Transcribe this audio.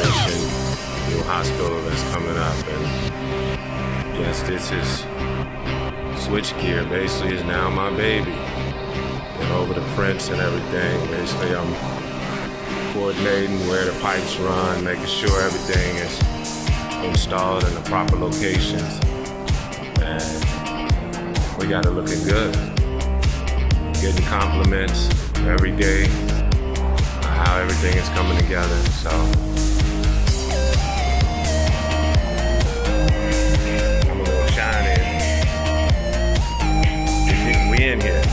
renovation, new hospital that's coming up, and yes, this is switchgear. Basically, is now my baby. And over the prints and everything, basically I'm coordinating where the pipes run, making sure everything is installed in the proper locations, and we got it looking good. Getting compliments every day on how everything is coming together. So I'm a little shiny. We in here.